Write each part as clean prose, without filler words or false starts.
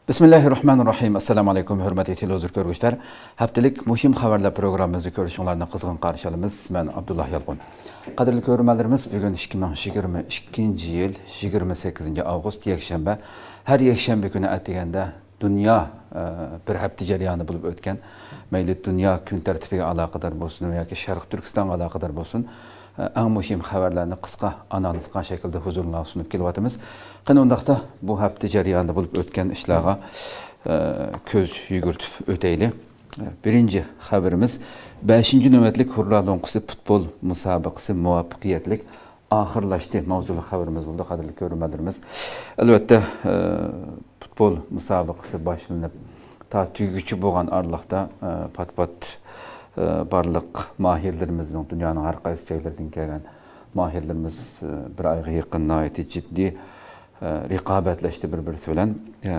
Bismillahirrahmanirrahim. Assalamu alaykum, hörmətli televizor görgüçlər. Həftəlik mühim xəbərlər proqramımızı görüşünlərlə qızğın qarşılamız. Mən Abdullah Yalqın. Qadirli görürmənlərimiz, bugün 2022 yıl 28 avqust yekşənbə. Hər yekşənbə günü ətigəndə dünya bir həftə cəryanı bulub ötən, meyli dünya gün tərtibigə əlaqədar bolsun və ya ki Şərq Türkistan əlaqədar bolsun, ən mühim xəbərlərini qısqa, analizqan şəkildə huzuruna sunup kelyapmiz. Qani ondaqda bu həftə cəryanı bulub ötən işlərə köz yügürtüb ötəyli. Birinci xəbərimiz 5-ci növbətlik Hurra Lonqusu futbol müsabiqəsi muvaffəqiyyətlik axırlaşdı. Mavzulu xəbərimiz buldu, qadirli görürmənlərimiz. Əlbəttə futbol müsabiqəsi başlanıb ta tügücü bolğan arlıqda pat-pat barlıq mahirlərimizin, dünyanın hər qaysı yerlərdən gələn mahirlərimiz bir ayğa yaxın nəhayət ciddi rəqabətləşdi bir-birisi bilan.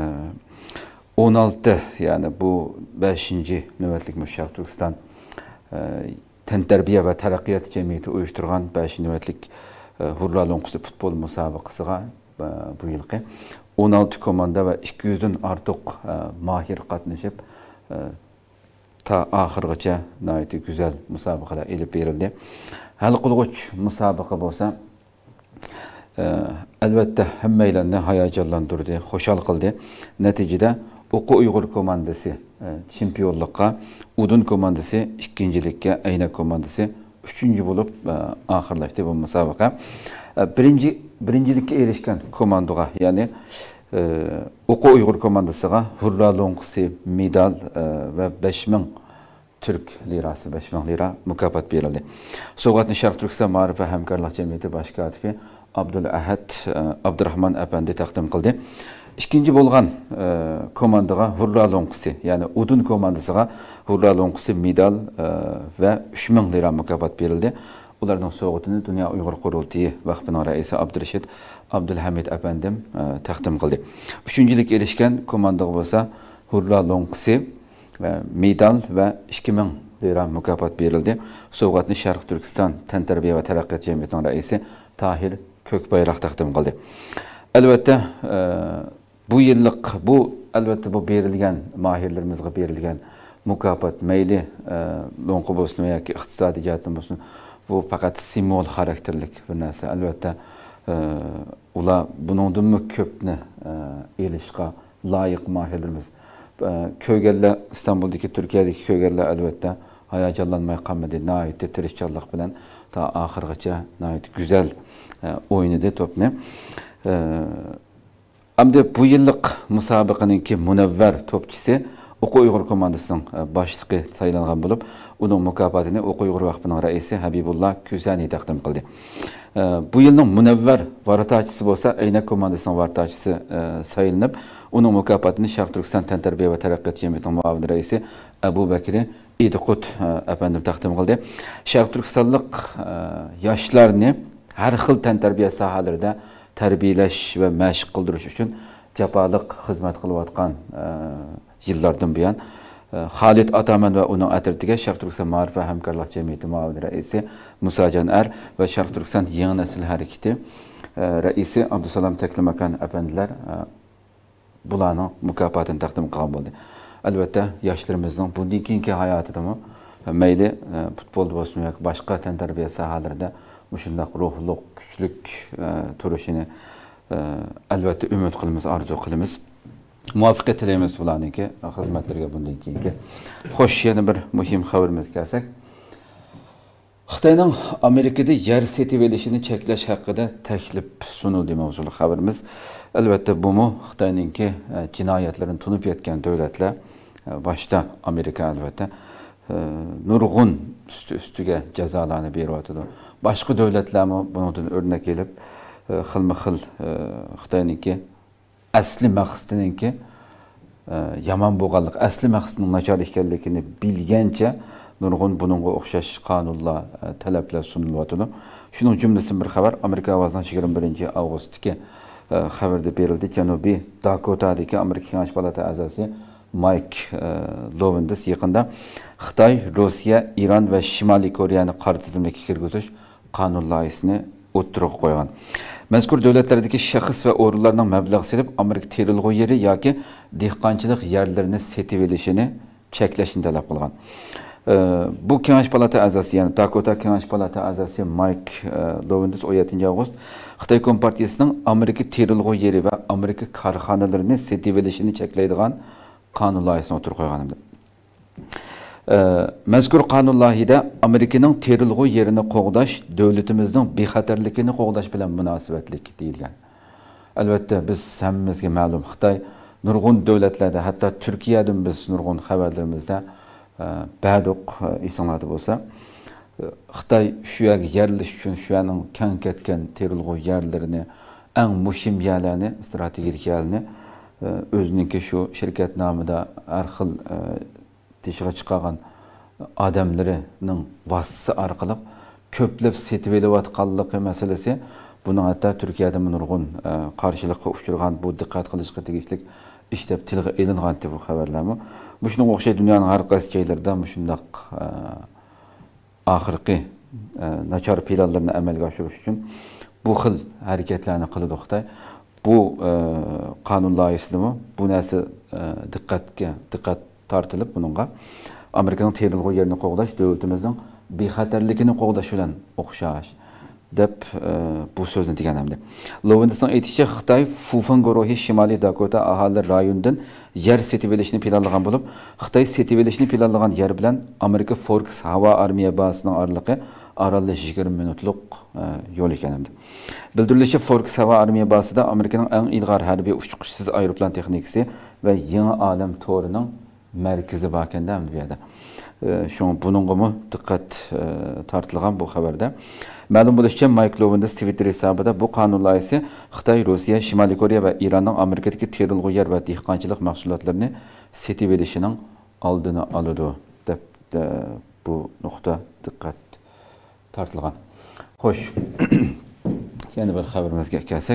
16, yəni bu 5-ci növbətlik Şərq Türkistan Təntərbiyə və Tərəqqiyat Cəmiyyəti uyuşturğan 5-ci növbətlik Hurra Lonqusu futbol müsabiqəsiga bu yılqı 16 komanda və 200'dən artıq mahir qatnaşıb ta axırgacha nəhayət güzel müsabiqələr elib verildi. Həll qılğıç müsabiqə bolsa əlbəttə həmməylərini hayacanlandırdı, xoşal qıldı. Nəticədə Oku Uyğur komandası çempionluqqa, Udun komandası ikincilikə, Əynək komandası üçüncü olub axırlaşdı bu müsabiqə. Birincilikə erişkən komandağa, yəni Oku Uyğur komandasıga Hurra Lonqusu medal və 5000 Türk lirası, 5000 lira mükafat verildi. Soğatlı Şərq Türkistan Maarif və Həmkarlıq Cəmiyyəti baş katibi Abdüləhəd Abdurrahman əpəndi təqdim qıldı. İkinci bolğan komandaga Hurra Lonqusu, yəni Udun komandasıga Hurra Lonqusu medal və 3000 lira mükafat verildi. Ulardan soğutunu Dünya Uyğur Qurultayı Vakfının rəisi Abdurrəşid Abdülhamid əpəndim təqdim qıldı. Üçüncülük erişkən komandaga bolsa Hurra Lonqusu medal və 2000 lira mükafat verildi. Soğutunu Şərq Türkistan Təntərbiyə və Tərəqqiyat Cəmiyyətinin rəisi Tahir Kökbayraq təqdim qıldı. Əlbəttə bu yıllık, əlbəttə bu verilən mahirlərimizə verilən mükafat meyli lonqu bolsun və ya ki iqtisadi cəhətdən bolsun, bu faqat simbol xarakterlik bir narsa. Əlbəttə ular bunundan mı köpni elişqa layiq mahirlərimiz. Köygəllər, İstanbul'daki, Türkiye'deki köygəllər əlbəttə hayacanlanmaya qalmadı. Nəhayət tirişçilik bilan ta axırgacha nəhayət güzel oynadı topni. Hamda bu yıllık müsabiqəninki münəvvər topçusu Oku Uyğur komandasının başlığı sayılan bulup, onun mükafatını Oku Uyğur Vakfının rəisi Habibullah Küsəni təqdim qıldı. Bu yılın münəvvər varataçısı bolsa Əynək komandasının varataçısı sayılınıb, onun mükafatını Şərq Türkistan Təntərbiyə və Tərəqqiyat Cəmiyyətinin müavin rəisi Əbu Bəkri İdiqut əpəndim təqdim qıldı. Şərq Türkistanlıq yaşlarını hər xil təntərbiyə sahalarında tərbiyələş və məşq qıldırış üçün cəbalıq xizmət qılıbatqan yıllardan buyan Xalid Ataman və onun ətrafıga Şərq Türkistan Maarif və Həmkarlıq Cəmiyyəti müavin rəisi Musa Can Ər və Şərq Türkistan Yeni Nəsil Hərəkəti rəisi Abdüsalam Təkliməkan əpəndilər bulanın mükafatını təqdim qılған boldu. Əlbəttə yaşlarımızın bundan keyinki hayatıda mı meyli futbol bolsun və başqa təntərbiyə sahalarında müşündaq ruhluq, güçlük turuşunu əlbəttə ümid qılımız, arzu qılımız. Muvaffəqiyyət tiləyimiz bulanınki, xizmətlərə bundan keyinki. Xoş, yeni bir mühim xəbərimiz gəlsək. Xitayning Amerikada yer setib elishini çəkləş haqqında təklif sunuldu mavzulu xəbərimiz. Əlbəttə bu mu Xitayninki cinayətlərin tunub yetkən dövlətlər, başda Amerika əlbəttə nurgun üstüge cəzalarını veriyordu. Başqa dövlətlər mi bunun örnek gelip xilma-xil Xitayninki əsli məqsədininki yaman boğanlıq, əsli məqsədinin nakar ikənligini bilgəncə nurgun bununla oxşaş qanunlar, tələblər sunuldu. Şunun cümləsindən bir xəbər Amerika avazından 21 avqustdakı xəbərdə verildi. Cənubi Dakotadakı Amerika Kengaş Palata əzası Mike Lovendis yaqında Xitay, Rusiya, İran və Şimali Koreyani qarşı tizimlikə kirgüzüş qanun layihəsini o'ttirib qo'ygan. Mazkur davlatlardagi shaxs va o'rinlarning mablag' selib Amerika terilg'u yeri yoki dehqonchilik yerlarini setib olishini cheklashni talab qilgan. Bu Kengash palata a'zosi, ya'ni Dakota Kengash palata a'zosi Mike Loventis 17 avgust Xitoy Kompartiyasining Amerika terilg'u yeri va Amerika korxonalarini setib olishini cheklaydigan qonun loyihasini o'tirib qo'ygan edi. Mazkur qonun loyihasida Amerikaning terilg'u yerini qo'g'dash davlatimizning bexatarligini qo'g'dash bilan munosabatlik deyilgan. Albatta biz hammamizga ma'lum Xitoy nurg'un davlatlarda, hatto Turkiyadan biz nurg'un xabarlarimizda ba'duq esinglarda bo'lsa, Xitoy shu yerga yerlish uchun shu yerning keng ketgan terilg'u yerlarini, eng muhim yerlarni, strategik yerlarni o'zininki shu shirkat nomida har xil teshig'i chiqqan odamlarining vasitasi orqali ko'plab setib olayotganligi masalasi, buning hatto Turkiyada nurg'un qarshilikqa uchragan, bu diqqat qilishga tegishli ish deb tilga elingan bu xabarlarmi. Bu shunga o'xshaydi dunyoning har qaysi joylarida shundoq oxirgi nachar planlarni amalga oshirish uchun bu xil harakatlarni qiladi Xitoy. Bu qonun loyihasida bu narsa diqqat tartılıp bununla Amerika'nın terilg'u yerini qo'g'dash davlatimizning bexatarligini qo'g'dash bilan o'xshash deb bu so'zni deganimda. Loventisning aytishicha, Xitoy Fufan guruhi Shimoliy Dakota aholi rayonidan yer setib olishni planlagan bo'lib, Xitoy setib olishni planlagan yer bilan Amerika Forks havo armiya bazasining oraliqi oraliq 20 minutlik yo'l ekanimda. Bildirilishicha, Forks havo armiya bazasida Amerikaning eng ilg'or harbiy uçqushsiz aeroplan texnikasi va yangi olam to'rining merkezi bakende bu yerda. Şu bununla dikkat tartılgan bu haberde. Ma'lum bo'lishicha, Mike Loventis Twitter hesabida bu qonun loyihasi Xitoy, Rossiya, Shimoliy Koreya va Eronning Amerikadagi terilg'u yer va dehqonchilik mahsulotlarini setib olishining oldini oladi deb bu nuqta dikkat tartılgan. Xo'sh. Yana bir xabarimizga kelsak,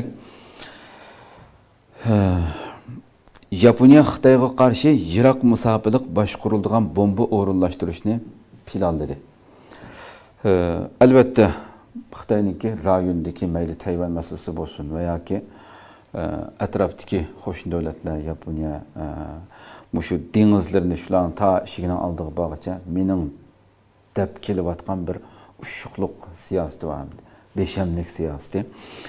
Yaponiya Xitoyga qarshi yiroq musofirlik boshqariladigan bomba o'rinlashtirishni planladi. Albatta Xitoyniki rayondagi mayli Tayvan masalasi bo'lsin va yoki atrofdagi qo'shni davlatlar Yaponiya mushu dengizlarni shularning ta ishigining oldiga borgacha mening deb kelayotgan bir ushuqliq siyosati var. Beşemlik siyosati.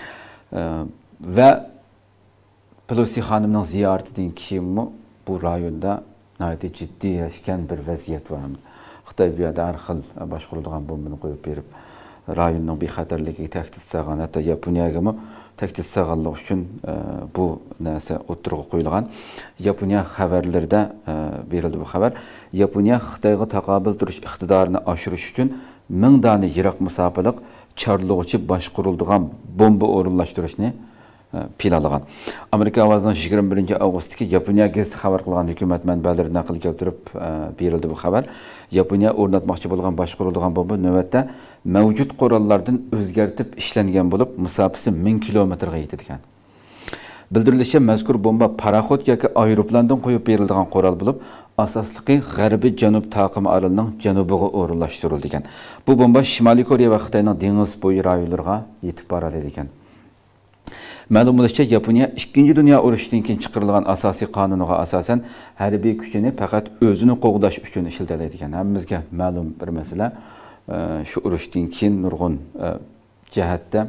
Ve Pelosi xonimning ziyaratidan keyin bu rayonda nihoyatda jiddiyleşken bir vaziyat var. Xitoy bu yerda har xil boshqarilgan bombani qo'yib berib, rayonning bexatarligiga tahdid solgan, hatto Yaponiyaga tahdid solganlik uchun bu narsa o'tirg'i qo'yilgan. Yaponiya xabarlarida berildi bu xabar. Yaponiya Xitoyga taqobil turish iqtidorini oshirish uchun 1000 dona yiroq musofirlik chorlovchi boshqarilgan bomba o'rinlashtirishni planlagan. Amerika ovozining 21 avgustdagi Yaponiya gazeti xabar qilgan hukumat manbalari naql keltirib berildi bu xabar. Yaponiya o'rnatmoqchi bo'lgan boshqarilgan bomba navbatda mavjud qurollardan o'zgartib ishlangan bo'lib, musofasi 1000 kilometrga yetadigan. Bildirilishicha, mazkur bomba paraxod yoki aeroplandan qo'yib berilgan qurol bo'lib, asosligi g'arbiy janub taqim orolining janubiga o'rinlashtirilgan. Bu bomba Shimoliy Koreya va Xitoyning dengiz bo'yi rayonlariga yetib boradi ekan. Ma'lum bo'lishicha, Yaponiya 2-Dünya urushidan keyin chiqarilgan asosiy qonuniga asosan harbiy kuchini faqat o'zini qo'g'dash uchun ishlatadi ekan. Hammamizga ma'lum bir masala, shu urushdan keyin nurg'un jihatda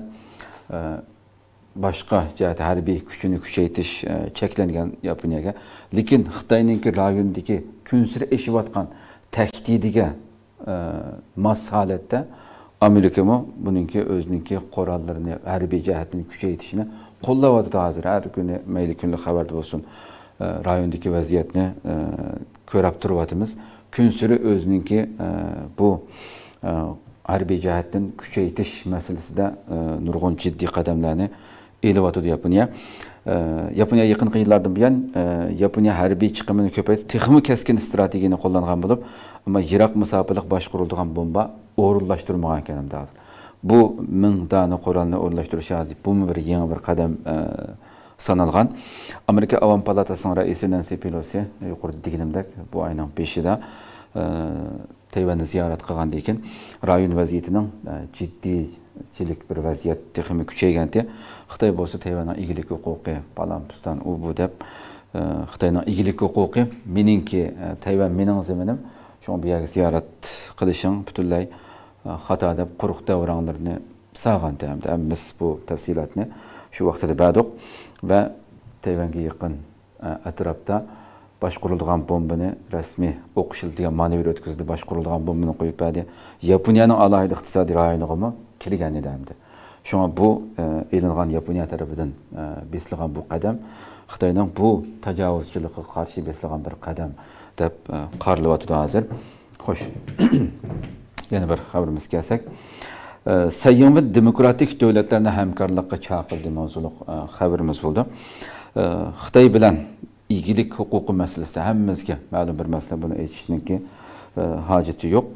boshqa jihat harbiy kuchini kuchaytirish cheklangan Yaponiyaga, lekin Xitoyning rayondagi kunsir eshiyotgan tahdidiga mos holatda Amerika buningki o'zininki qurollarini harbiy jihatini kuchaytirishni qo'llayapti hozir. Har kuni mayli kunlik xabarda bo'lsin, rayondagi vaziyatni ko'rib turyapmiz. Kunsiri o'zininki bu harbiy jihatdan kuchaytirish masalasida nurg'un jiddiy qadamlarni e'liyotdi Yaponiya. Yaponiya yaqin yillardan buyon Yaponiya harbiy chiqimini ko'paytirib, texnik keskin strategiyani qo'llangan bo'lib, ammo yiroq musofirlik boshqarilgan bomba o'rinlashtirmagan ekan hozir. Bu 1000 dona qurolni o'rinlashtirish bu bir yangi bir qadam sanalgan. Amerika Avam palatasining raisi Nancy Pelosi yuqorida deganimdek bu oyning 5-ida Tayvanni ziyorat qilgandan keyin rayon vaziyatining jiddiy çelik bir vaziyet texmi küçeygende Xitoy bolsa Tayvanning igilik huquqi balanpustan u bu deb Xitoyning igilik huquqi meningki Tayvan mening zeminim şoň bu ýerge ziyaret qilishing butunlay xata deb quruq davranglaryny sağan dämdi. Biz bu tafsilatni şu wagtda bädik we Tayvanga ýakyn atrapda başkurulduğan bombani resmi okuşulduğun manevr ötküzdü. Başkurulduğun bombani koyup bädi. Yaponiýanyň alaydy iqtisadi raýonyny kirgen edemdi. Şoňa bu elingan Yaponiýa tarapydan besilgan bu kadam Xitoynyň bu tajawuzçylyga karşı besilgan bir kadam dep qarlyp atdy hazır. Hoş. Ýene bir haberimiz gelsek. Saýyň we demokratik döwletlerine hemkarlykka çakyrdy mawzuluk haberimiz boldy. Xitoy bilen igilik hukuku meselesi hemmizge malum bir mesele bunu eşitlikki haceti yok.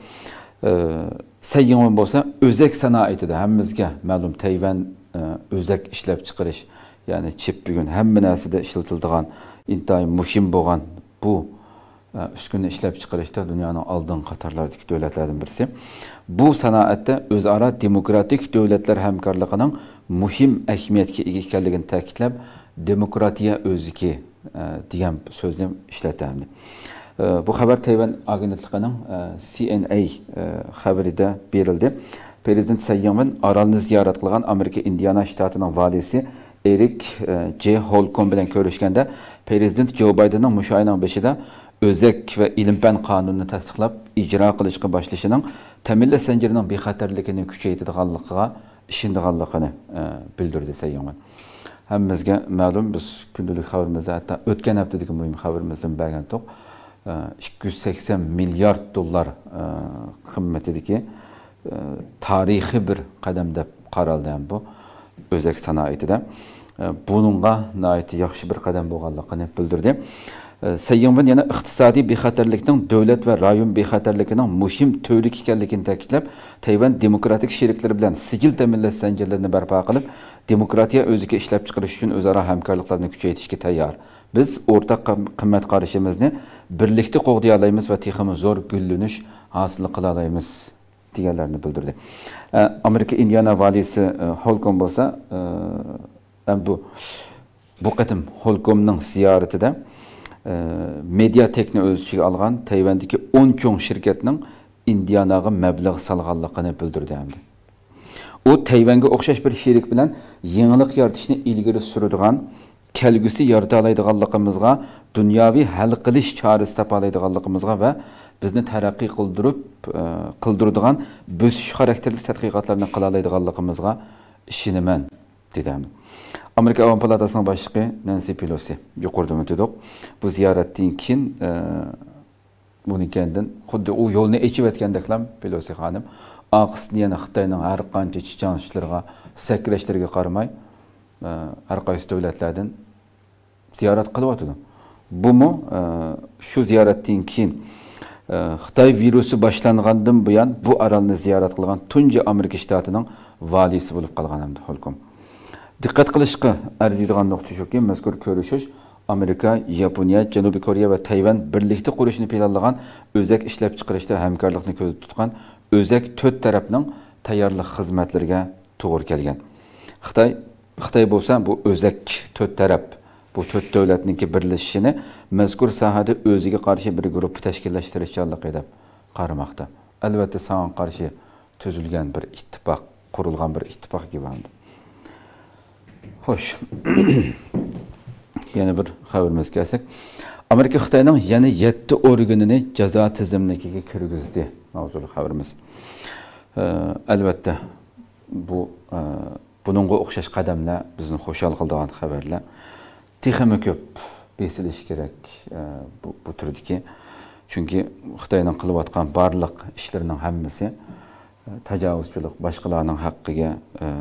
Saýyň bolsa özek sanaýetide hemmizge malum Tayvan özek işlep çıkarış yani çip bugün hemme näsede işletildigan intaýyn muhim bolan bu üskünde işlep çıkarışta dünýanyň aldyn katarlardaki döwletlerden birisi. Bu sanaýetde özara demokratik döwletler hemkarlygynyň muhim ähmiýetke ega ekenligini täkitläp demokratiýa özüki diyen sözünü işletemdi. Bu haber Tayvan agentliğinin CNA haberinde berildi. Prezident Sayyam'ın aralını ziyaret kılgan Amerika Indiana ştatının valisi Eric J. Holcomb bilen görüşkende Prezident Joe Biden'ın müşahiranın beşide özek ve ilim-fen kanununu tasdiqlap icra kılışkı başlayışının temille zincirinin bexaterligini küçeytidiganlygyga işindiganlygyny bildirdi Sayyam'ın. Hemmizge malum biz gündelik haberimizde hatta ötken haftada mühim haberimizden belgen tok 280 milyar dolar kıymetideki tarihi bir kademde qaraldı bu özek sanaýetide. Bununla naiti yaxşı bir kadem bolganlygyny bildirdi. Sayyamın yana iqtisadi bexaterlikning döwlet ve rayon bexaterliginiň muhim töwrik ekenligini täkitläp, Tayvan demokratik şerikleri bilen sigil teminleş zincirlerini barpa kılıp, demokratiýa özüke işlep çıkarış üçin özara hemkarlyklaryny küçeytişke taýýar. Biz ortak kıymet qarışymyzny birlikde gogdaýa alaýmyz we tehimi zor güllünüş hasyl kıla alaýmyz diýenlerini bildirdi. Amerika Indiana valisi Holcomb bolsa, bu qetim Holcomb'nyň ziyaretinde Mediatekni öz içine algan Tayvandaki 10 çoğun şirketinin Indianaga meblag salganlygyny bildirdi. O Tayvanga okşaş bir şerik bilen ýeňilik ýartyşyny ilgiri sürüdigan, kelgüsi yarata alaýdyganlygymyzga, dünýäwi hal qilish çaresi tapa alaýdyganlygymyzga we bizni tarakki kıldırdıgan bösüş karakterli tadqiqatlaryny kıla alaýdyganlygymyzga işinimen dedim. Amerika Avam Palatası'nın başlığı Nancy Pelosi yukarıda ötüdük. Bu ziyaretten kin bunu kendin xuddi o yolunu eçip etkendeklam Pelosi hanım aqısını yana Xitayning har qancha çiçanışlarga, sakirashlarga qaramay har qaysi döwletlerden ziyaret qılıp atıdı. Bu mu şu ziyaretten kin Xitay virusu başlangandan buyan bu aralını ziyaret kılgan tunca Amerika ştatynyň valisi bolup kalganamdy Holcomb. Dikkat kılışkı arziydigan nokta şoki, mezkur görüşüş Amerika, Yaponiya, Janubiy Koreya ve Tayvan birlikte kuruşunu planlagan özek işlep çıkarışta hemkarlıkını közde tutkan özek töt tarafının tayarlıq hizmetlerine toğır kelgen. Xitay bolsa bu özek töt taraf, bu töt dövletininki birleşişini mezkur sahada özüge karşı bir grup teşkilleştirişçilik edip qaramakta. Elbette sağa karşı tözülgen bir ittifak, kurulgan bir ittifak gibi andı. Hoş. Yeni bir haberimiz gelsek. Amerika Xitayning yana 7 organini jaza tizimligiga kirgizdi. Mavzulu haberimiz. Elbette bu bununğa oxşaş qadamlar bizni xoşal qıldıgan haberler. Texmi köp besiliş gerek bu türdeki. Çünkü Xitayning qılıp atgan barlıq işlerinin hammasi tajawuzçılık, başqalarının haqqıga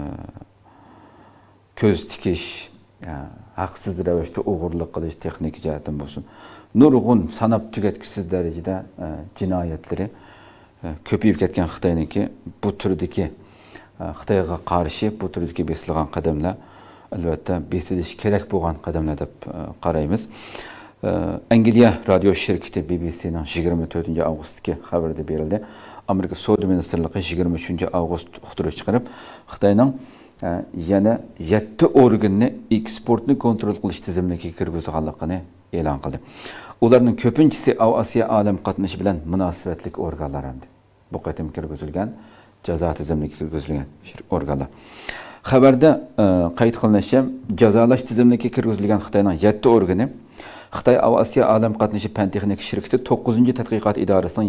köz tikiş, haksız rəvəşdə uğurluq qilish texnik jihatdan bolsun. Nurgun sanap tüketkisiz derecede cinayetleri köpeyip ketken Xitayninki bu türdeki Xitayga qarşı bu türdeki besilgan qadamlar elbette besiliş kerek bolgan qadamlar dep qaraymiz. Angliya radyo şirketi BBC'nin 24 avgustdagi xabarida berildi. Amerika Savdo Ministerligi 23 avgust uqtirib chiqarib, Xitoyning yana 7 organni eksportni kontrol qilish tizimiga kirgizganligini e'lon qildi. Ularning ko'pinchisi Osiyo olam qatnashi bilan munosabatli organlar hamdi. Bu qatim kirgizilgan jazo tizimiga kirgizilgan organlar. Xabarda qayd qilinishicha, jazolash tizimiga kirgizilgan Xitoyning 7 organi Xitoy Osiyo olam qatnashi pan-texnik shirkati 9-chi tadqiqot idorasining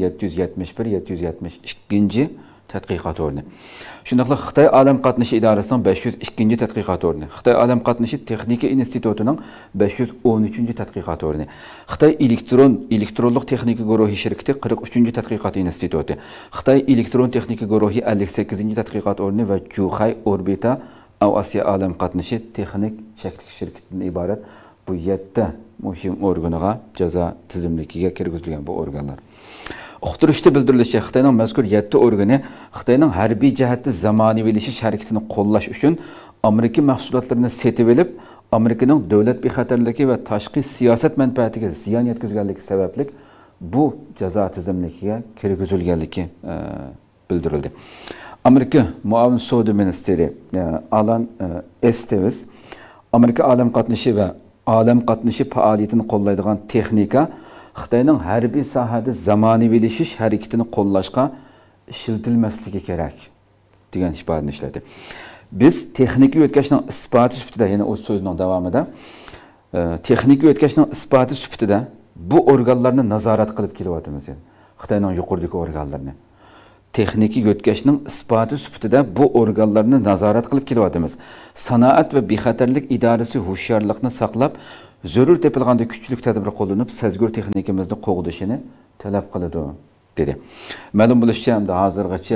771-772 tadqiqot o'rni. Shundaqla Xitoy olam qatnashi idorasining 502-chi tadqiqot o'rni. Xitoy olam qatnashi texnika institutining 513-chi tadqiqot o'rni. Xitoy elektronlik texnika guruhi shirkati 43-chi tadqiqot instituti. Xitoy elektron texnika guruhi 58-chi tadqiqot o'rni va Juhay Orbita Osiyo olam qatnashi texnik cheklik shirkatidan iborat bu 7 muhim organiga jazo tizimligiga kirgizilgan bu organlar. Uqtirishda bildirilishicha, Xitoyning mazkur 7 organi Xitoyning harbiy jihatda zamonaviylashish harakatini qo'llash uchun Amerika mahsulotlarini setib olib, Amerikaning davlat bexatarligi va tashqi siyosat manfaatiga ziyon yetkazganligi sababli bu jazo tizimligiga kirgizilganligi bildirildi. Amerika muavin savdo ministri Alan Estevez Amerika olam qatnashi va olam qatnashi faoliyatini qo'llaydigan texnika Xitoyning harbiy sohada zamonaviylashish harakatini qo'llashga ishlatilmasligi kerak degan ifodani ishladi. Biz texnika o'tkazishning isboti sifatida, yana o'z so'zining davomida texnika o'tkazishning isboti sifatida bu organlarni nazorat qilib kelyapmiz. Xitoyning yuqoridagi organlarini texnika o'tkazishning isboti sifatida bu organlarni nazorat qilib kelyapmiz. Sanoat va bexatarlik idorasi hushyorlikni saqlab, zarur tepilganda kuchlik tadbir qo'llanib, sezgur texnikamizni qo'g'dishini talab qiladi dedi. Ma'lum bo'lishicha, hamda hozirgacha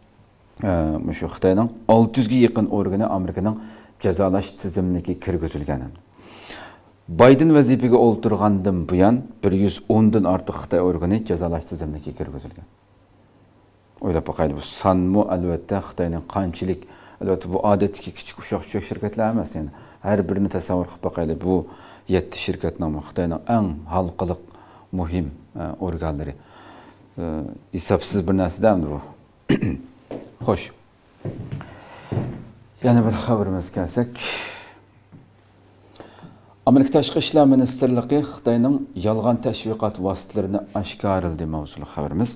shu Xitoyning 600 ga yaqin organi Amerikaning jazolash tizimiga kirgizilgan. Biden vazifaga o'ltirgandan buyon 110 dan ortiq Xitoy organi jazolash tizimiga kirgizilgan. O'ylab boqaylik, bu sanmu albatta Xitoyning qanchalik, albatta bu odatdagi kichik uşaq shirkatlar emas, yani har birini tasavvur qilib boqaylik, bu 7 shirkatning Xitoyning eng xalqiliq muhim organlari. Hisobsiz bir narsadandir bu. Xo'sh. Yana bir xabarimizga kelsak, Amerika Tashqi ishlar ministrligi Xitoyning yolg'on tashviqot vositalarini oshkorladi mavzuli xabarimiz.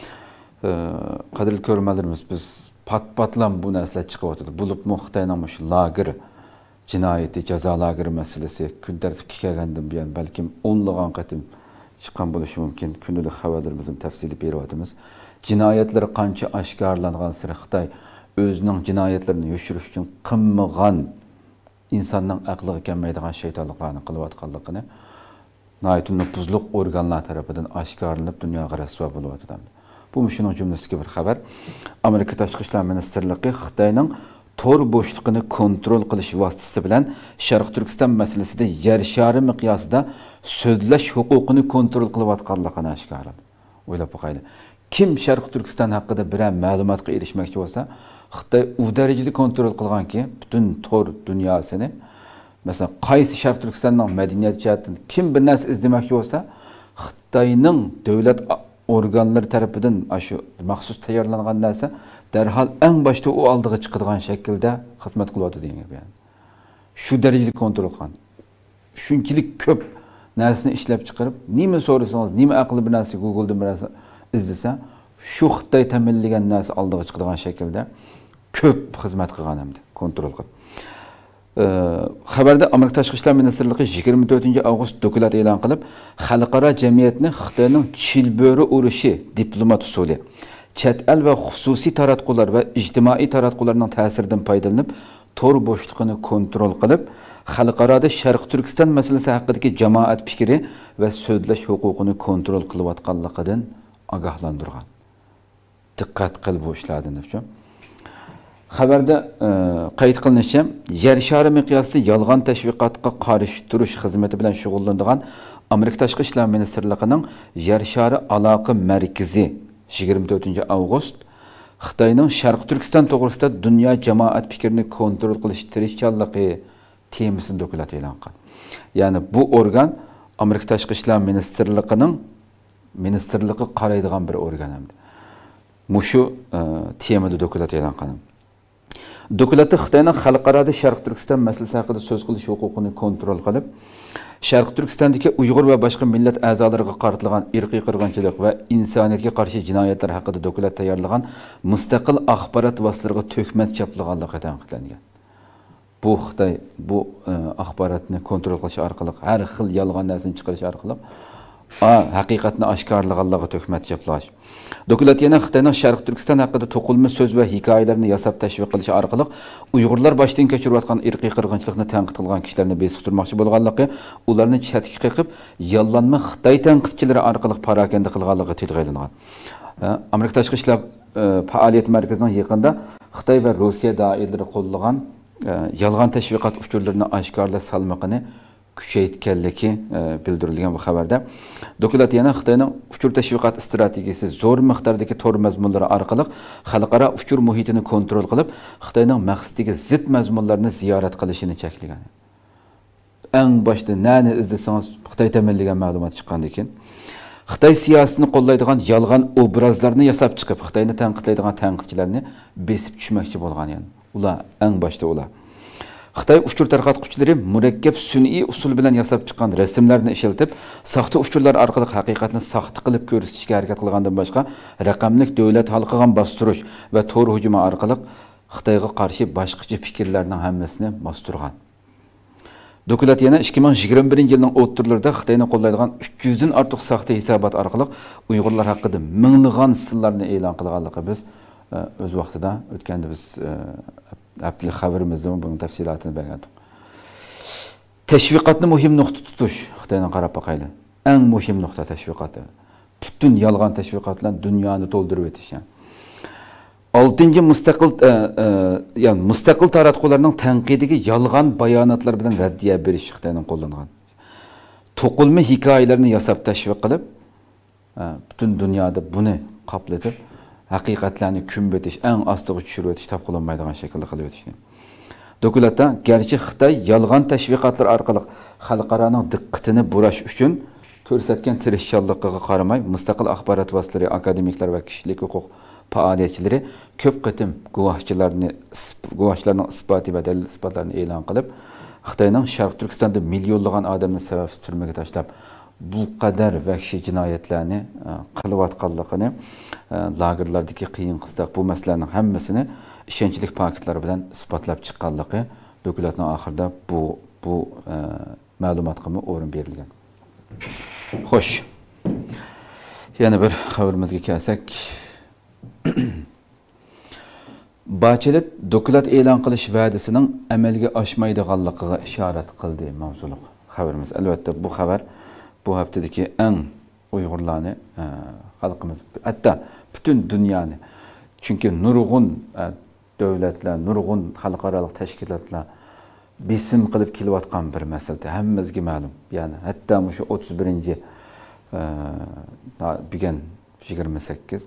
Qadrli ko'rmalarimiz, biz pat-patlam bu narsalar chiqyapti. Bo'lib Xitoyning shu lager jinoyati, jazo lageri masalasi kun tartibga kelgandan buyon balkim o'nlagan qatim chiqqan bo'lishi mumkin. Kundalik xabarlarimizni tafsili beryapmiz. Jinoyatlar qancha oshkorlangan sari Xitoy o'zining jinoyatlarini yoshirish uchun qilmagan insonning aqliga kelmaydigan shaytonliklarni qilayotganligini nihoyat nufuzli organlar tomonidan oshkorlanib dunyoga rasvo bo'lyapti. Bu müşünün cümlesiga bir xabar. Amerika Tashqi ishlar ministrligi Xitoyning tor bo'shliqini kontrol qilish vositasi bilan Sharq Turkiston masalasida yer shari miqyosida so'zlash huquqini kontrol qilayotganligini oshkorladi. O'ylab boqaylik. Kim Sharq Turkiston haqida biror ma'lumotga erishmoqchi bo'lsa, Xitoy u darajada kontrol qilganki, butun tor dunyosini, masalan, qaysi Sharq Turkistonning madaniyat jihatdan kim bir narsa izlamoqchi bo'lsa, Xitoyning davlat organlar tarafidan shu maxsus tayyorlangan narsa darhol eng boshda u oldiga chiqadigan shaklda xizmat qilyapti degan gap. Yani shu darajada kontrol qilgan. Shunchalik ko'p narsani ishlab chiqarib, nima so'rasangiz, nima aqli bir narsa Google'da bir narsa izlasa, shu Xitoy ta'minlagan narsa oldiga chiqadigan shaklda ko'p xizmat qilgan hamda kontrol qilib. Xabarda Amerika Tashqi ishlar ministrligi 24-avgust doklad e'lon qilib, xalqaro jamiyatni Xitoyning chilböri urushi diplomat usuli, chet el va xususiy taratqular va ijtimoiy taratqularning ta'siridan foydalanib, tor bo'shliqini kontrol qilib, xalqaroda Sharq Turkiston masalasi haqidagi jamoat fikri va so'zlash huquqini kontrol qilayotganligidan ogohlantirgan. Diqqat qil bu ishlardan uchun. Xabarda qayd qilinishicha, yer shari miqyosida yolg'on tashviqotga qarshi turish xizmati bilan shug'ullanadigan Amerika Tashqi ishlar ministrligining yer shari aloqa markazi 24-avgust Xitoyning Sharq Turkiston to'g'risida dunyo jamoat fikrini kontrol qilish tirishchanligi temasini doklad e'lon qildi. Ya'ni bu organ Amerika Tashqi ishlar ministrligi qaraydigan bir organ hamdi. Mushu temada dokument e'lon qilindi. Dokumentda Xitoyning xalqaro Sharq Turkiston masalasi haqida so'z qilish huquqini kontrol qilib, Sharq Turkistondagi Uyg'ur va boshqa millat a'zolariga qaratilgan irqiy qirg'inchilik va insoniyatga qarshi jinoyatlar haqida dokument tayyorlagan mustaqil axborot vositalariga tuhmat choplaganligi tanqidlangan. Bu Xitoy bu axborotni kontrol qilish orqali har xil yolg'on narsani chiqarish orqali haqiqatni oshkorlaganlarga tuhmat choplash. Dokument yana Xitoyning Sharq Turkiston haqida to'qilma so'z va hikoyalarni yasab tashviq qilish orqali Uyg'urlar boshdan kechirayotgan irqiy qirg'inchilikni tanqid qilgan kishilarni besiqtirmoqchi bo'lganligi, ularni chetga qilib, yollanma Xitoy tanqidchilari orqali parokanda qilganligi tilga ilingan. Amerika Tashqi ishlar faoliyat markazining yaqinda Xitoy va Rossiya doiralari qo'llagan yolg'on tashviqot uchurlarini oshkorlash salmoqini kuchaytganligi bildirilgan bu xabarda. Dokument yana Xitoyning uchur tashviqot strategiyasi zo'r miqdordagi tor mazmunlari orqali xalqaro uchur muhitini kontrol qilib, Xitoyning maqsadiga zid mazmunlarni ziyorat qilishini cheklagan. Eng boshda nani izlasangiz Xitoy tamanlagan ma'lumot chiqqandan keyin Xitoy siyosatini qo'llaydigan yolg'on obrazlarni yasab chiqib, Xitoyni tanqidlaydigan tanqidchilarni besib tushmoqchi bo'lgan yani. Ular eng boshda ular Xitoy uchur tarqatquchilari murakkab sun'iy usul bilan yasab chiqqan rasmlarni ishlatib, soxta uchurlar orqali haqiqatni soxta qilib ko'rsatishga harakat qilgandan boshqa, raqamlik davlat halqigan bostirish va to'r hujumi orqali Xitoyga qarshi boshqacha fikrlarning hammasini bostirgan. Dokument yana 2021-yilning o'ttirlarida Xitoyni qo'llaydigan 300 dan ortiq soxta hisobot orqali Uyg'urlar haqida minglagan sillarni e'lon qilganligi biz o'z vaqtida o'tganda biz Abdul xabarimizda bunun tafsilotini bergandik. Tashviqotni muhim nuqta tutish Xitoyning qarab boqayli. Eng muhim nuqta tashviqoti. Butun yolg'on tashviqotlar dunyoni to'ldirib o'tish. 6-cı mustaqil taratqularning tanqidiga yolg'on bayonotlar bilan raddiya berish Xitoyning qo'llangan. To'qilma hikoyalarni yasab tashviq qilib, butun dunyoda buni qoplatib haqiqatlarni kumbetish, eng ostiga tushirib o'tish topqilinmaydigan shaklda qilib o'tishni. Dokumentda garchi Xitoy yolg'on tashviqotlar orqali xalqaroning diqqatini burash uchun ko'rsatgan tirishchanligiga qaramay, mustaqil axborot vositalari, akademiklar va kishilik huquq faoliyatchilari ko'p qatim guvohlarning isboti va dalil isbotlarini e'lon qilib, Xitoyning Sharq Turkistonda millionlagan odamni sababsiz turmaga tashlab, bu qadar vahshiy jinoyatlarni qilayotganligini, lagerlardagi qiyin qisdoq bu masalalarning hammasini ishonchli faktlar bilan isbotlab chiqqanligi dokumentning oxirida bu ma'lumotga o'rin berilgan. Xo'sh. Yana bir xabarimizga kelsak, Bachelet dokument e'lon qilish va'dasining amalga oshmaydiganligiga ishorat qildi mavzuliq xabarimiz. Albatta bu xabar bu haftadagi eng Uyg'urlarni xalqimiz, hatta butun dunyoni, chunki nurg'un davlatlar, nurg'un xalqaro tashkilotlar besim qilib kelayotgan bir masala. Hammamizga ma'lum. Ya'ni hatta shu 31-chi bilgan 28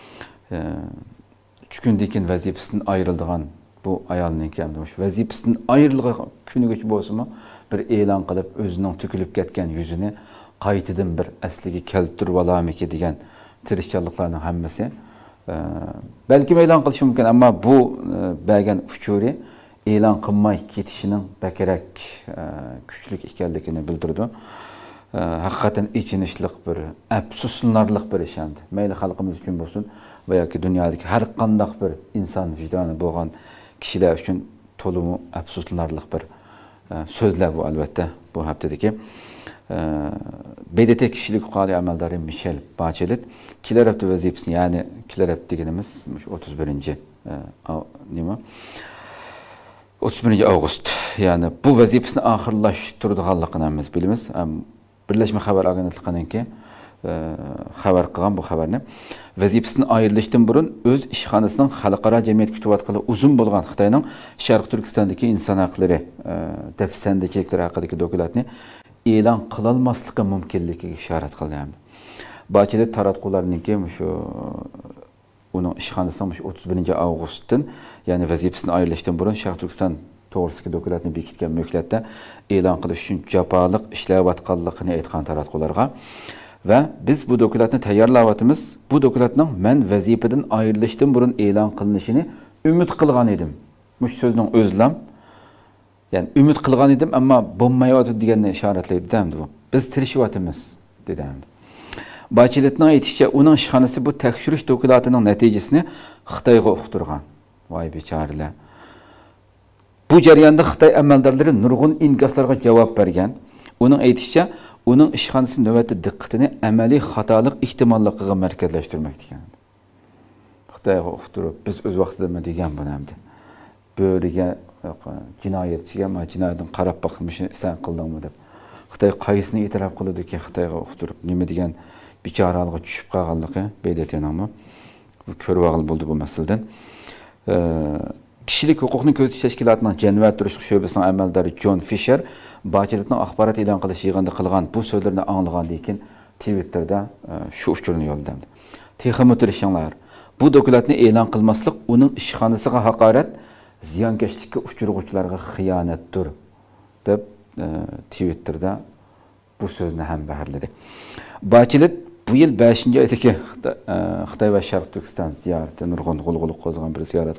3 kundan keyin vazifasidan ayrildigan bu ayolning ham vazifasidan ayrilgan kunigacha bo'lsa-mu bir e'lon qilib o'zining to'kilib ketgan yuzini qaytadan bir asliga keltirib olamiki degan tirishchanliklarning hammasi balki e'lon qilish mumkin, ammo bu bergan uchuri e'lon qilmay ketishining bakrak kuchli ekanligini bildirdi. Haqiqatan ichinishlik bir, afsuslanarli bir ish endi. Mayli xalqimiz uchun bo'lsin va yoki dunyodagi har qanday bir inson vijdoni bo'lgan kishilar uchun to'liq afsuslanarli bir so'zlar bu albatta bu haftadagi BDT kishilik huquqiy amaldori Michel Bachelet kelar hafta vazifasini, ya'ni kelar hafta deganimiz 31 avgust, ya'ni bu vazifasini oxirlashtirganligini biz bilamiz. Birleşme Xabar Agentligininki xabar qilgan bu xabarni vazifasidan ayrilishdan burun o'z ishxonasining xalqaro jamiyat kutayotgan uzun bo'lgan Xitoyning Sharq Turkistondagi inson haqlari dafsandachiliklar haqidagi dokumentni e'lon qilolmasligi mumkinligiga ishorat qilgan. Bachelet taratqularninki shu uning ishxonasining 31 avgustdan, ya'ni vazifasidan ayrilishdan burun Sharq Turkiston to'g'risidagi dokumentni bekitgan möhlatda e'lon qilish uchun jafoliq ishlayotganligini aytgan taratqularga va biz bu dokumentni tayyorlayapmiz. Bu dokumentning men vazifadan ayrilishdan burun e'lon qilinishini umid qilgan edim. Mush so'zning o'zlam. Yani umid qilgan edim, ammo bo'lmayotdi deganni ishoratlaydi hamdi bu. Biz tirishyapmiz dedi hamdi. Bacheletning aytishicha, uning ishxonasi bu tekshirish dokumentining natijasini Xitoyga uqtirgan. Voy bechoralar. Bu jarayonda Xitoy amaldorlari nurg'un inkoslarga javob bergan. Uning aytishicha, uning ishxonasi navbatda diqqatini amaliy xatolik ehtimolligiga markazlashtirmoqda ekan. Xitoyga uqtirib, biz o'z vaqtida degan bu hamdi. Bo'riga jinoyatchiga ma jinoyatdan qarab boqmishni sen qildingmi deb. Xitoy qaysini e'tirof qildi-ki, Xitoyga uqtirib, nima degan bichoralarga tushib qolganligi Beydatenami ko'rib olib bo'ldi bu masaladan. Kishilik huquqni ko'zatish tashkilotining Janvat turish sho'basining amaldori John Fisher Bacheletning axborot e'lon qilish yig'inida qilgan bu so'zlarni anglagandan keyin Twitterda shu uchurni yo'lladi. Texmi turishinglar. Bu dokumentni e'lon qilmaslik uning ishxonasiga haqorat, ziyonkashlikka uchirg'uvchilarga xiyonatdir deb Twitterda bu so'zni ham baharladi. Bachelet bu yil 5-oydagi Xitoy va Sharq Turkiston ziyarati nurg'un g'ulg'ula qo'zg'agan bir ziyorat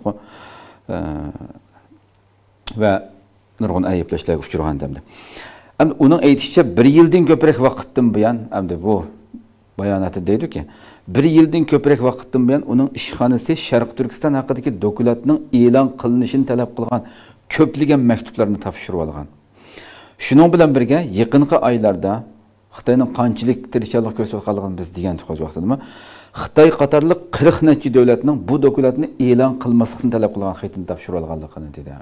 va nurg'un ayblashlarga uchragan demdi. Endi uning aytishicha 1 yildan ko'proq vaqtdan buyon, endi bu bayonotda deydi-ki, 1 yildan ko'proq vaqtdan buyon uning ishxonasi Sharq Turkiston haqidagi dokumentning e'lon qilinishini talab qilgan ko'plagan maktublarni topshirib olgan. Shuning bilan birga yaqinqi oylarda Xitoyning qanchalik tirishchilik ko'rsatganligini biz degan to'g'ri vaqtida Xitoy qatorliq 40 necha davlatning bu dokumentni e'lon qilmaslikni talab qilgan xatni topshirib olganligini dedi.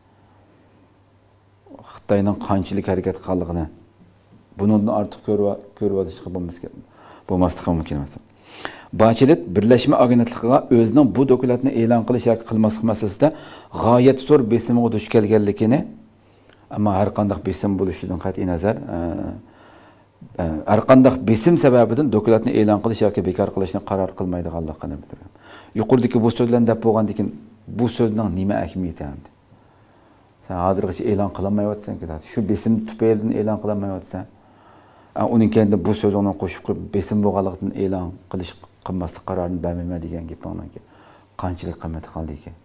Xitoyning qanchalik harakat qilganligini bundan ortiq ko'rib olishga bo'lmasligi mumkin emas. Bachelet Birlashma agentligiga o'zining bu dokumentni e'lon qilish yoki qilmaslik masalasida g'oyat zo'r besimga duch kelganligini, ammo har qanday besim bo'lishidan qat'iy nazar har qanday besim sababidan dokumentni e'lon qilish yoki bekor qilishni qaror qilmaydiganligini bildirgan. Yuqoridagi bu so'zlarni deb bo'lgandan keyin bu so'zning nima ahamiyati hamdi? Sen hozirgacha e'lon qilmayotsan-ki, shu besim tufaylidan e'lon qilmayotsan. Uning keyinda bu so'zni qo'shib qo'yib besim bo'lganligidan e'lon qilish qilmaslik qarorini bermayman degan gapdan keyin qanchalik qimmat qoldi ekan.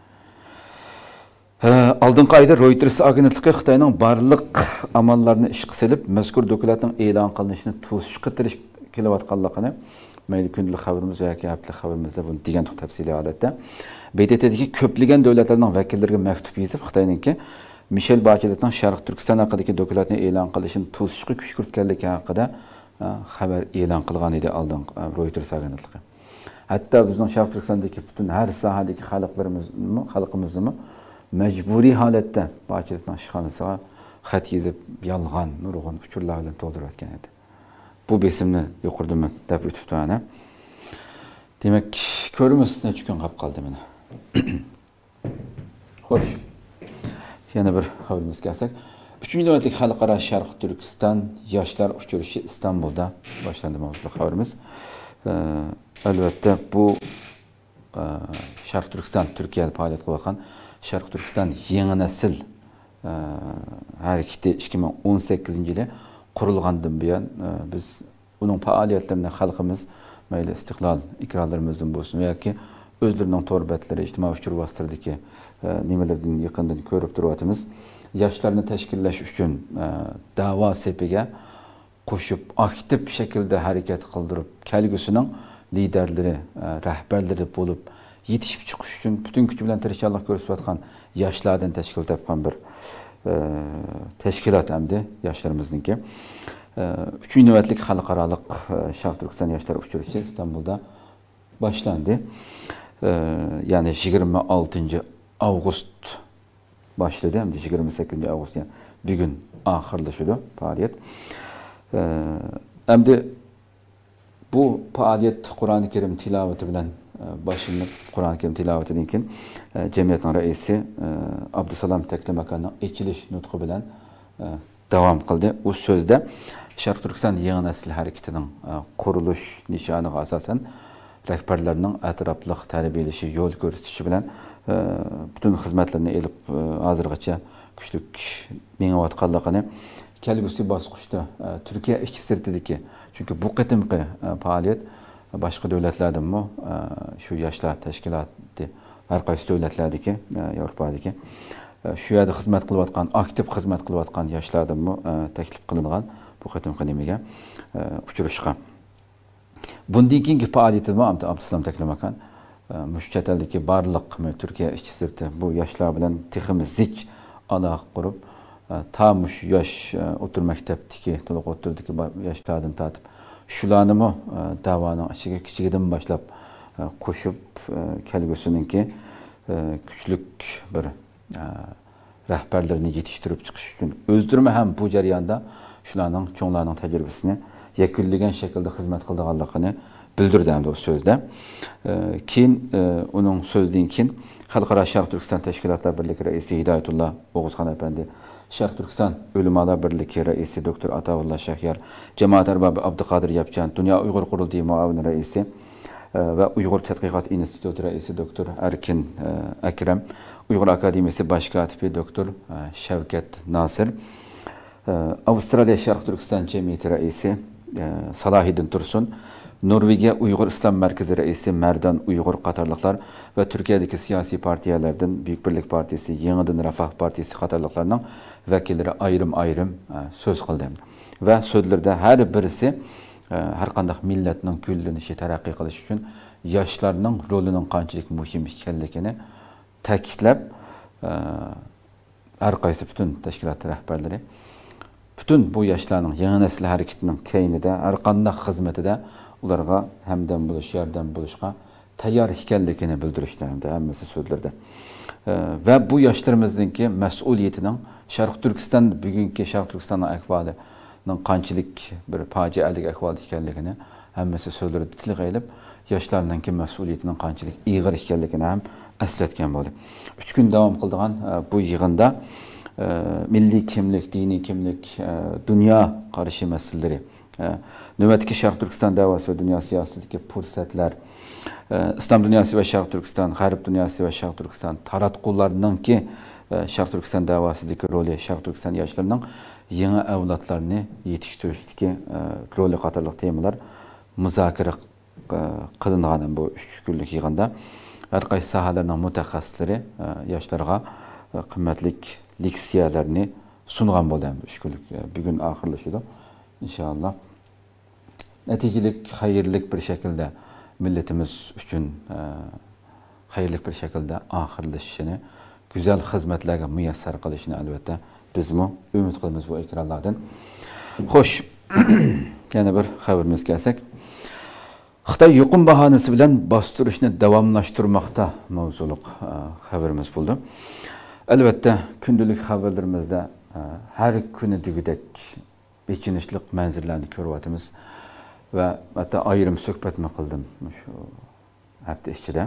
Oldingi oyda Reuters agentligi Xitoyning barliq amallarini ishga solib, mazkur dokumentning e'lon qilinishini to'sishga tirishib kelayotganligini mayli kundalik xabarimiz yoki haftalik xabarimizda buni degan tafsiliy holatda BTTdagi ko'plagan davlatlarning vakillariga maktub yozib Xitoyningki Michel Bacheletning Sharq Turkiston haqidagi dokumentni e'lon qilishini to'sishga kuch kiritganligi haqida xabar e'lon qilgan edi oldin Reuters agentligi. Hatto bizning Sharq Turkistondagi butun har sohadagi xalqimizni mecburi holatda Bacheletning ishxonasiga xat yozib, yolg'on, nurg'un uchurlar bilan to'ldirayotgan edi. Bu besimni yuqoridan deb o'tibdi ana. Demak, ko'rimiz necha kun qolib qoldi mana. Xo'sh. Yana bir xabarimizga kelsak, 3-navbatlik xalqaro Sharq Turkiston yoshlar uchrashuvi Istanbulda boshlandi mavzuli xabarimiz. Albatta bu Sharq Turkiston Turkiyada faoliyat qilayotgan Sharq Turkiston yangi nasil harakati 2018-yili qurilgandan buyon biz uning faoliyatlarini xalqimiz mayli istiqlol ikrorlarimizdan bo'lsin yoki o'zlarining to'rbatlari ijtimoiy uchur vositasidagi nimalardan yaqindan ko'rib turyapmiz. Yoshlarni tashkillash uchun da'vo sepiga qo'shib aktiv shaklda harakat qildirib, kelgusining liderlari, rahbarlari bo'lib yetishib chiqish uchun butun kuch bilan tirishchilik ko'rsatayotgan yoshlardan tashkil topgan bir tashkilot hamda yoshlarimizniki 3-navbatlik xalqaro Sharq Turkiston yoshlar uchrashuvi Istanbulda boshlandi. Yani 26 avgust başladı. Hem de 28 avgust yani bir gün ahırlaşıyordu faaliyet. Hem de bu faaliyet Kur'an-ı Kerim tilaveti bilen başlanıp Kur'an-ı Kerim tilavetinden keyin cemiyetin reisi Abdusalam Teklemekan'ın içiliş nutku bilen devam kıldı. O sözde Sharq Turkiston yangi nasil hareketinin kuruluş nişanıga asasen rehberlerinin etraflıq tərbiyələşi, yol göstərişi bilen bütün xizmatlarni elib hozirgacha kuchlik mengayotganligini kelgusi bosqichda Turkiya ichki sirtidagi, chunki bu qitimqi faoliyat boshqa davlatlardami shu yoshlar tashkiloti har qaysi davlatlardagi Yevropadagi shu yerda xizmat qilayotgan, aktiv xizmat qilayotgan yoshlardanmi taklif qilingan bu qitimqi nimaga uchrashgan. Bundan keyingi faoliyatimi Abdusalom taklamakan mush chet eldagi barliq Turkiya ichki sirti bu yoshlar bilan teximiz zich aloqa qurib tam mush yosh o'tir maktabdagi to'liq o'tirdiki yoshlardan tortib shularnimi da'voning ichiga kichigidan boshlab qo'shib kelgusiningki kuchlik bir rahbarlarni yetishtirib chiqish uchun o'zdirma ham bu jarayonda shularning cho'nglarning tajribasini yakunlagan shaklda xizmat qilganligini bildirdi hamda o so'zda. Keyin uning so'zidan keyin Xalqaro Sharq Turkiston Tashkilotlar Birligi raisi Hidoyatullo O'g'izxon apandi, Sharq Turkiston Ulamolar Birligi raisi doktor Ataullah Shahyar, Jamoat arbobi Abduqodir Yapchan, Dunyo Uyg'ur qurultiyi muavin raisi va Uyg'ur tadqiqot instituti raisi doktor Arkin Akram, Uyg'ur akademiyasi bosh kotibi doktor Shavkat Nasir, Avstraliya Sharq Turkiston jamiyati raisi Salohiddin Tursun, Norvegiya Uyg'ur Islom markazi raisi Mardan Uyg'ur qatorliqlar va Turkiyadagi siyosiy partiyalardan Buyuk Birlik partiyasi, Yangidan Rafah partiyasi qatorliqlarning vakillari ayrim-ayrim so'z qildi. Va so'zlarda har birisi har qanday millatning gullanishi, taraqqiy qilish uchun yoshlarning rolining qanchalik muhim ekanligini ta'kidlab, har qaysi butun tashkilot rahbarlari bütün bu yoshlarning yangi nasl harakatining keynida har qanday xizmatida ularga hamdam bo'lish, yordam bo'lishga tayyor ekanligini bildirishdi hamda hammasi so'zlarda. Va bu yoshlarimizninki mas'uliyatining Sharq Turkiston bugungi Sharq Turkistonning ahvolining qanchalik bir fojialik ahvolda ekanligini hammasi so'zlarda tilga ilib, yoshlarninki mas'uliyatining qanchalik ig'ir ekanligini ham eslatgan bo'ldi. 3 kun davom qilgan bu yig'inda milliy kimlik, diniy kimlik, dunyo qarashi masalalari, navbatdagi Sharq Turkiston da'vosi va dunyo siyosadagi fursatlar, islom dunyosi va Sharq Turkiston, g'arb dunyosi va Sharq Turkiston taratqularninki Sharq Turkiston da'vosidagi roli, Sharq Turkiston yoshlarining yangi avlodlarni yetishtirishdagi roli qatorliq temalar muzokara qilingan bu 3 kunlik yig'inda har qaysi sohalarning mutaxassislari yoshlarga qimmatlik leksiyalarni sungan bo'ldi. 3 kunlik bugun oxirlashadi. İnşallah neticelik, hayırlık bir şekilde milletimiz için hayırlık bir şekilde ahirleşişini, güzel hizmetlerle müyesser kılışını elbette biz mi ümit kılımız bu ekranlardan. Hoş, yani bir haberimiz gelsek. Xitay yuqum bahanesi bilen bastırışını devamlaştırmakta mevzuluk haberimiz buldu. Elbette kündülük haberlerimizde her günü dügüdek bekinishlik manzillarni ko'ryapmiz va hatto ayrim suhbatni qildim shu hafta ichida.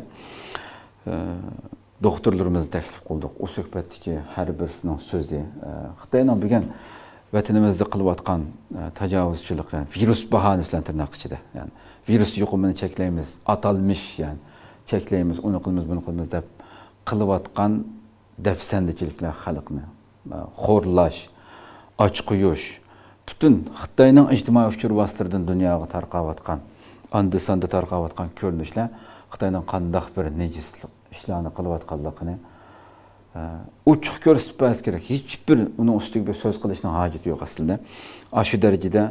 Doktorlarimizni taklif qildik. O suhbatdagi har birisining so'zi Xitoyning bugun vatanimizda qilayotgan tajovuzchilik, virus bahonasidan tirnoq ichida. Ya'ni virus yuqumini cheklaymiz, atalmish, ya'ni cheklaymiz, uni qilamiz, buni qilamiz deb qilayotgan dafsandichiliklar xalqni xo'rlash, och qo'yish, bütün Xitoyning ijtimoiy uchur vositalaridan dunyoga tarqayotgan, andi-sanda tarqayotgan ko'rinishlar Xitoyning qanday bir nejislik ishlarni qilayotganligini ochiq ko'rsatib kerak. Hech bir uning ustiga bir so'z qilishning hojati yo'q aslida. Shu darajada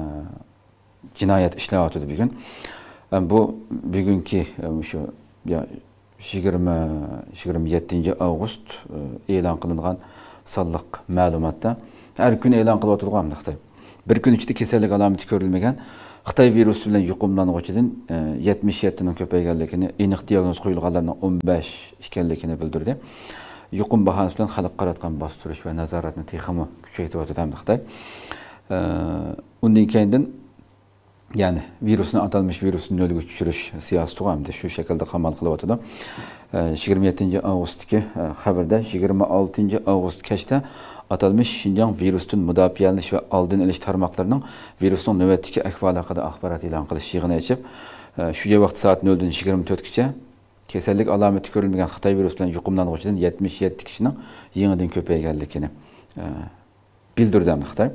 jinoyat ishlayotdi bugun. Bu bugungi shu 27 avgust e'lon qilingan sonliq ma'lumotda har kun e'lon qilib o'tirgan Xitoy. Bir kun ichida kasallik alomati ko'rilmagan Xitoy virusi bilan yuqumlanuvchidan 77 ning ko'payganligini, aniq diagnoz qo'yilganlarning 15 ekanligini bildirdi. Yuqum bahonasi bilan xalq qaratgan bostirish va nazoratni texmi kuchaytiryapti hamda Xitoy. Undan keyin yani virusni atalmış virusni nolga tushirish siyosati hamda shu shaklda qamal qilyapti. 27 avgustdagi xabarda 26 avgust kechda atalmış Şinjan virusdan mudofialanish va oldin olish tarmoqlarining virusning navbatdagi ahvoli haqida axborot e'lon qilish yig'ini ochib, shu vaqt soat 0:24 gacha kasallik alomati ko'rilmagan Xitoy virusi bilan yuqumlanuvchidan 77 kishining yangidan ko'payganligini bildirdi Xitoy.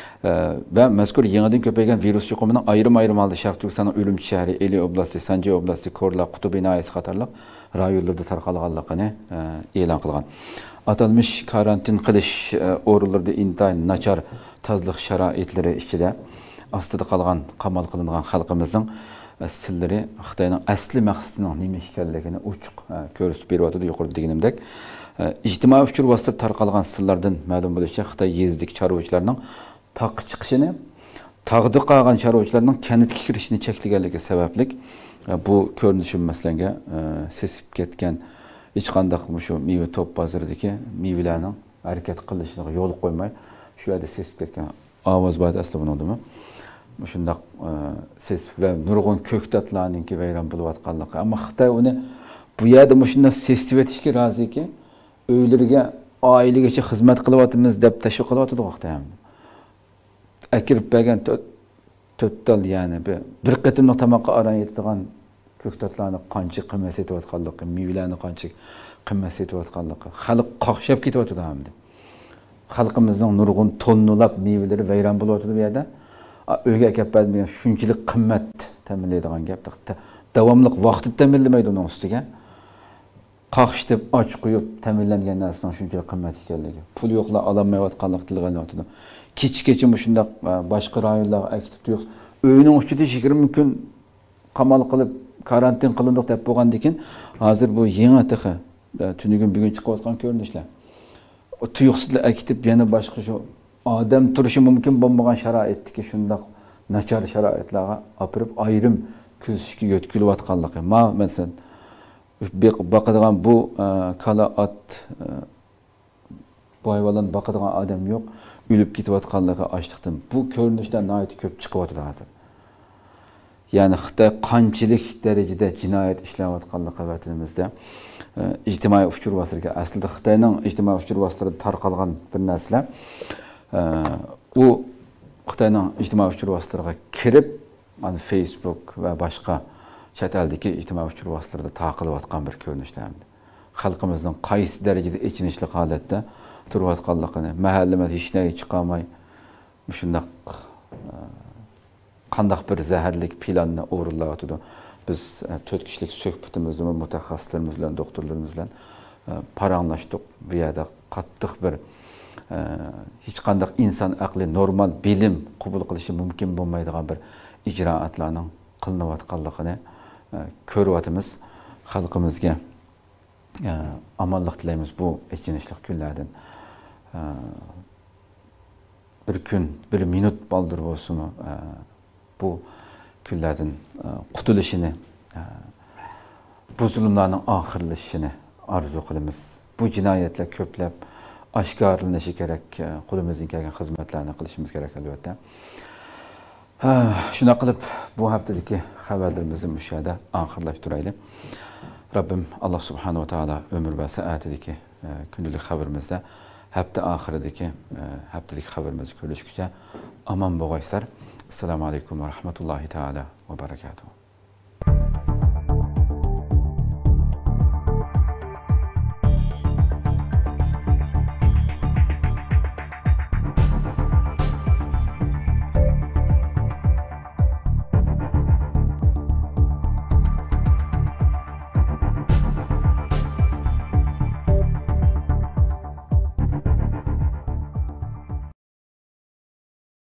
Ve mazkur yangidan ko'paygan virus yuqumining ayrim holda Sharq Turkistonning Urumchi shahri, Eli oblasti, Sanjay oblasti, Korla, Qutub binoyisi qatorliq rayonlarda tarqalganligini e'lon qilgan. Atalmış karantin qilish o'rinlarida intayin nachar tozalik sharoitlari ichida ostida qolgan qamal qilingan xalqimizning sillari Xitoyning asli maqsadining nima ekanligini ochiq ko'rsatib beryapti. Yuqorida deganimdek, ijtimoiy uchur vosita tarqalgan sillardan ma'lum bo'lishicha, Xitoy yezdagi chorvachilarning taq chiqishini, taqdi qolgan chorvachilarning kanitga kirishini cheklaganligi sababli bu ko'rinishim masalanga sesib ketgan hech qanday shu meva top bozoridagi mevalarning harakat qilishiga yo'l qo'ymay shu yerda sesib ketgan ovoz bor asli bunimi. Shundaq ses ve nurg'un ko'ktatlarninki vayron bo'layotganligi. Ammo Xitoy uni bu yerda shunday sesib etishga roziki, uylariga oilagacha xizmat qilyapmiz deb tashviq qilyapti Xitoy ham. Akirib bergan to'ttal ya'ni bir qatimliq tomoqqa aran yetadigan ko'ktatlarni qancha qimmat setayotganligi, mevalarni qancha qimmat setayotganligi, xalq qoqshab ketyapti hamda. Xalqimizning nurg'un tonnalab mevalari vayron bo'lyapti bu yerda. Uyga kelib shunchalik qimmat ta'minlaydigan gap. Davomli vaqtda ta'minlamaydi uning ustiga. Qaqshtib, och qo'yib ta'minlangan narsaning shunchalik qimmat ekanligi. Pul yo'qlar ololmayotganlik tilg'anyapti. Kech-kecha shunday boshqa rayonlarga aktiv yo'q. Uyning ichida 20 kun qamal qilib, karantin qilindik deb bo'lgandan keyin, hozir bu yangi tiqi tunigun bugun chiqayotgan ko'rinishlar. O tuyuqsizlar aktiv yana boshqa shu odam turishi mumkin bo'lmagan sharoitdagi shunday nachar sharoitlarga opirib ayrim ko'zishga yotkilayotganligi. Masalan, baqadigan bu kala at boyvalan baqadigan odam yo'q, o'lib ketayotganligi ochliqdan. Bu ko'rinishlar nihoyat ko'p chiqyapti hozir. Ya'ni Xitoy qanchalik darajada jinoyat ishlayotganligi vatanimizda ijtimoiy uchur vositalariga aslida Xitoyning ijtimoiy uchur vositalarida tarqalgan bir narsa u Xitoyning ijtimoiy uchur vositalariga kirib, mana Facebook va boshqa chet eldagi ijtimoiy uchur vositalarida taqilayotgan bir ko'rinishlar. Xalqimizning qaysi darajada ichinishli holatda turayotganligini, mahallama hech nega chiqolmay, shunday qandaq bir zaharlik planni o'rinlayotdi. Biz 4 kishilik suhbatimizda mutaxassislarimiz bilan, doktorlarimiz bilan paranglashdik. Bu yerda qattiq bir hech qanday inson aqli normal bilim qabul qilishi mumkin bo'lmaydigan bir ijroatlarning qilinayotganligini ko'ryapmiz. Xalqimizga omonlik tilaymiz bu ichinishli kunlardan. Bir kun, bir minut baldır bo'lsin bu kunlardan qutulishini, bu zulmlarning oxirlashishini arzu qilamiz. Bu jinoyatlar ko'plab oshkorlanishi kerak, qo'limizdan kelgan xizmatlarni qilishimiz kerak albatta. Shuna qilib bu haftadagi xabarlarimizni bu yerda oxirlashtiraylik. Rabbim Allah subhanahu wa ta'ala ömür ve saatideki günlük haberimizde hafta ahirideki haftadaki haberimizi görüşükçe aman boğaysar. Esselamu aleyküm ve rahmetullahi teala ve berekatuhu.